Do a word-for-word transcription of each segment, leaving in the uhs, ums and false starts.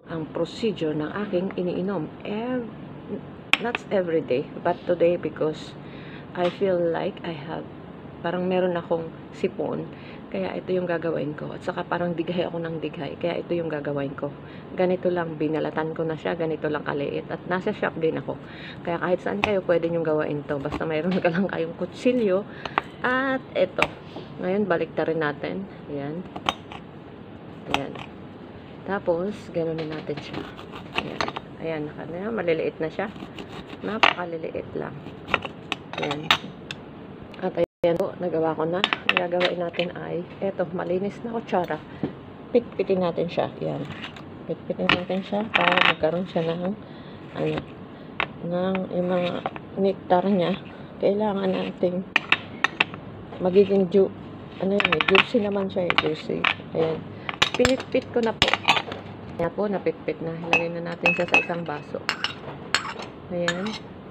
ang procedure ng aking iniinom. Ev not every day, but today because I feel like I have, parang meron akong sipon, kaya ito yung gagawin ko. At saka parang dighay ako ng dighay, kaya ito yung gagawin ko. Ganito lang, binalatan ko na siya, ganito lang kaliit. At nasa shop din ako. Kaya kahit saan kayo, pwede nyo gawain to. Basta mayroon ka lang kayong kutsilyo. At ito. Ngayon, baliktarin natin. Ayan. Ayan. Tapos, ganunin natin siya. Ayan. Ayan, naka, na, maliliit na siya. Napakaliliit lang. Ayan. At ayan po, nagawa ko na. Ang gagawin natin ay, eto, malinis na kutsara. Pitpitin natin siya. Ayan. Pitpitin natin siya para magkaroon siya ng, ano, ng, yung mga nectar niya. Kailangan natin magiging ju, ano yun, juicy naman siya, juicy. Ayan. Pinitpit ko na po. Ayan po, napitpit na. Ilagay na natin siya sa isang baso. Ayan.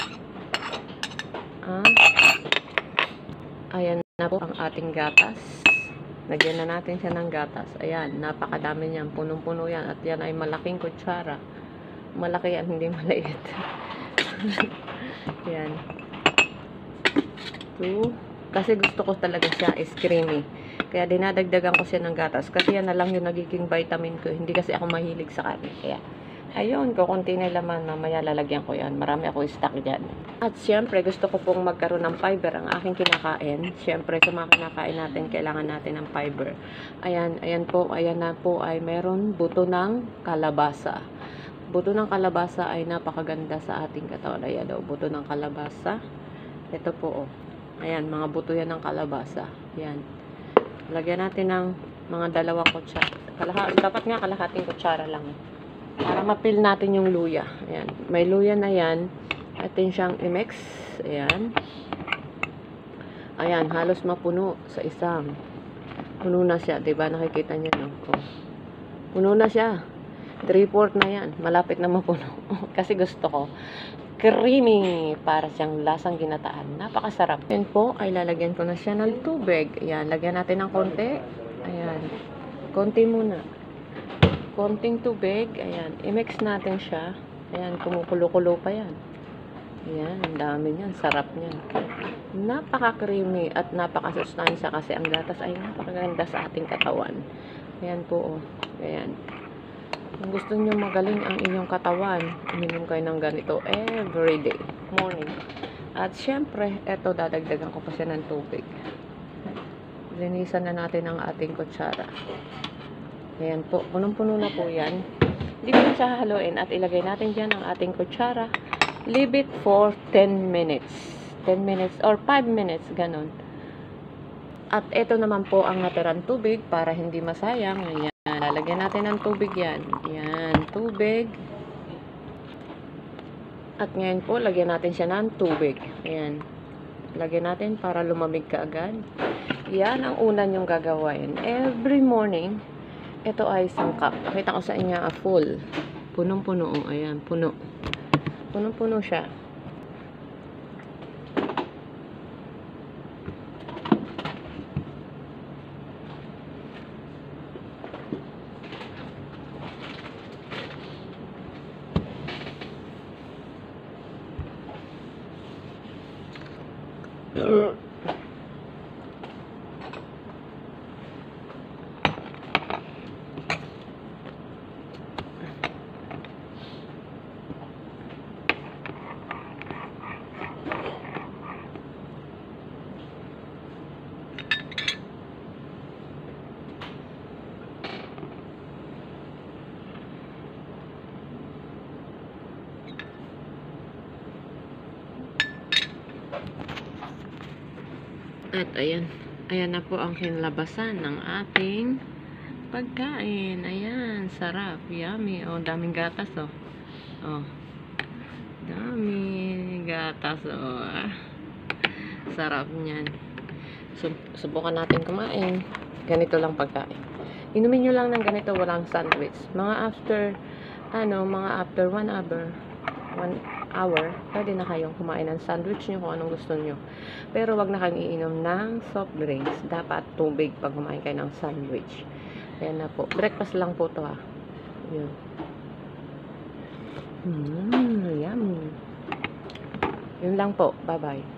Ah. Ayan na po ang ating gatas. Lagyan na natin siya ng gatas. Ayan, napakadami niyan. Punong-puno yan. At yan ay malaking kutsara. Malaki yan, hindi maliit. Ayan. Two. Kasi gusto ko talaga siya is creamy. Kaya dinadagdagan ko siya ng gatas. Kasi yan na lang yung nagiging vitamin ko. Hindi kasi ako mahilig sa karne. Kaya, ayun, kukunti na laman. Mamaya lalagyan ko yan. Marami ako stock dyan. At syempre, gusto ko pong magkaroon ng fiber ang aking kinakain. Syempre, sa mga kinakain natin, kailangan natin ng fiber. Ayan, ayan po, ayan na po ay meron buto ng kalabasa. Buto ng kalabasa ay napakaganda sa ating katawan. Ayan daw, buto ng kalabasa. Ito po, oh. Ayan, mga buto yan ng kalabasa. Ayan. Lagyan natin ng mga dalawang kutsara. Kalaha, dapat nga kalahating kutsara lang. Para mapil natin yung luya. Ayan. May luya na yan. Atin siyang i-mix. Ayan. Ayan, halos mapuno sa isang. Puno na siya. Diba? Nakikita niyo, no? Oh. Puno na siya. three-fourths na yan. Malapit na mapuno. Kasi gusto ko creamy, para siyang lasang ginataan. Napakasarap. Yan po, ay lalagyan ko na siya ng tubig. Ayan, lagyan natin ng konti. Ayan, konti muna. Konting tubig. Ayan, i-mix natin siya. Ayan, kumukulo-kulo pa yan. Ayan, ang dami niyan. Sarap niyan. Napaka-creamy at napaka-sustansya kasi ang gatas ay napakaganda sa ating katawan. Ayan po, oh. Ayan. Kung gusto nyo magaling ang inyong katawan, uminom kayo ng ganito everyday, morning. At syempre, eto, dadagdagan ko pa siya ng tubig. Linisan na natin ang ating kutsara. Ayan po, punong-puno na po yan. Hindi ko na siya haluin at ilagay natin dyan ang ating kutsara. Leave it for ten minutes. ten minutes or five minutes, ganun. At eto naman po ang natirang tubig para hindi masayang. Ayan. Lalagyan natin ng tubig yan. Yan, tubig. At ngayon po, lagyan natin siya ng tubig. Ayan. Lagyan natin para lumamig ka agad. Yan ang una nyong gagawin. Every morning, ito ay isang cup. Pakita ko sa inyo, a full. Punong-puno. Ayan, puno. Punong-puno siya. At ayan, ayan na po ang kinlabasan ng ating pagkain. Ayan, sarap, yummy. Oh, daming gatas, oh. Oh, dami gatas, oh. Sarap niyan. Sub subukan natin kumain. Ganito lang pagkain. Inumin nyo lang ng ganito, walang sandwich. Mga after, ano, mga after one hour, one hour, pwede na kayong kumain ng sandwich nyo kung anong gusto nyo. Pero wag na kayong iinom ng soft drinks. Dapat tubig pag kumain kayo ng sandwich. Ayan na po. Breakfast lang po to, ha. Yun. Mm, yum. Yun lang po. Bye-bye.